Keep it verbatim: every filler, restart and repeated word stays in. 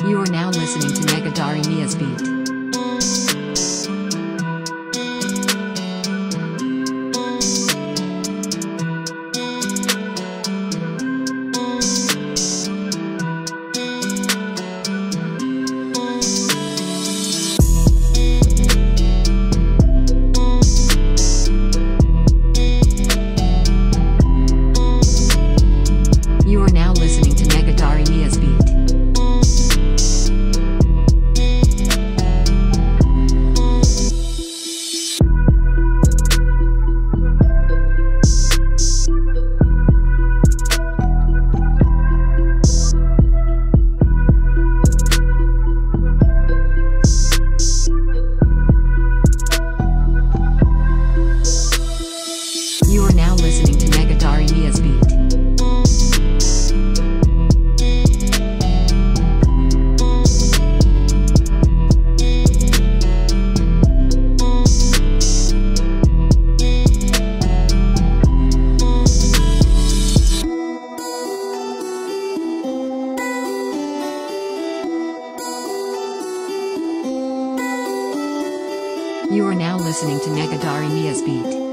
You are now listening to Negahdari Nia's beat. You are now listening to Negahdari Nia's beat. You are now listening to Negahdari Nia's beat. You are now listening to Negahdari Nia's beat.